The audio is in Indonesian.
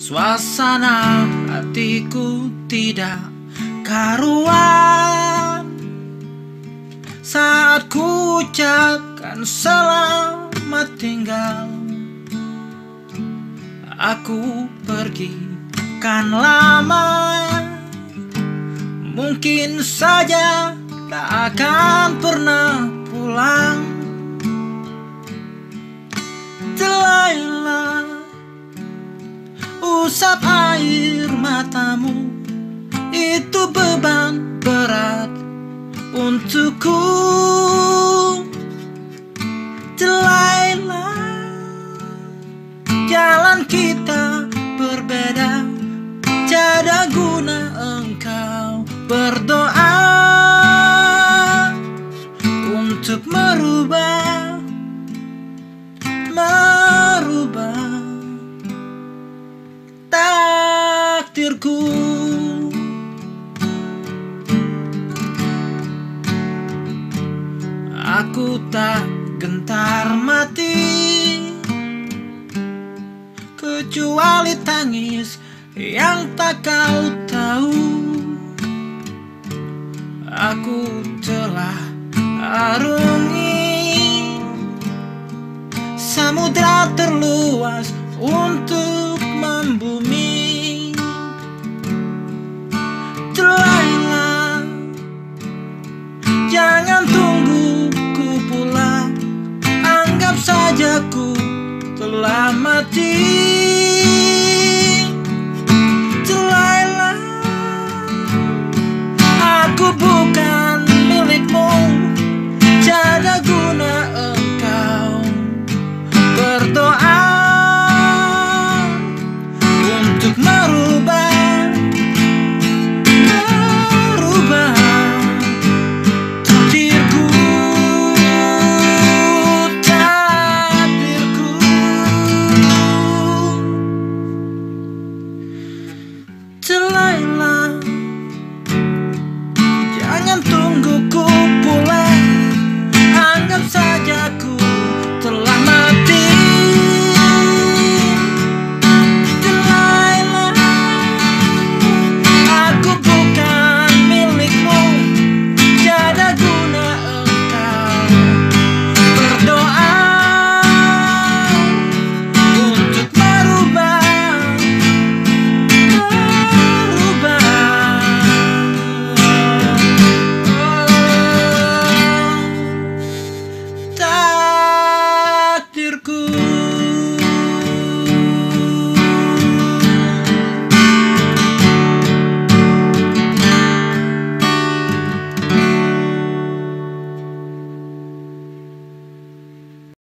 Suasana hatiku tidak karuan saat ku ucapkan selamat tinggal. Aku pergi kan lama, mungkin saja tak akan pernah pulang. Delaillah usap air matamu, itu beban berat untukku. Delaillah jalan kita berbeda, tiada guna engkau berdoa untuk merubah takdirku. Aku tak gentar mati, kecuali tangis yang tak kau tahu. Aku telah arungi samudra terluas untuk membumi. Delaillah jangan tunggu ku pulang, anggap saja ku telah mati. Delaillah aku bukan milikmu, tiada guna engkau berdoa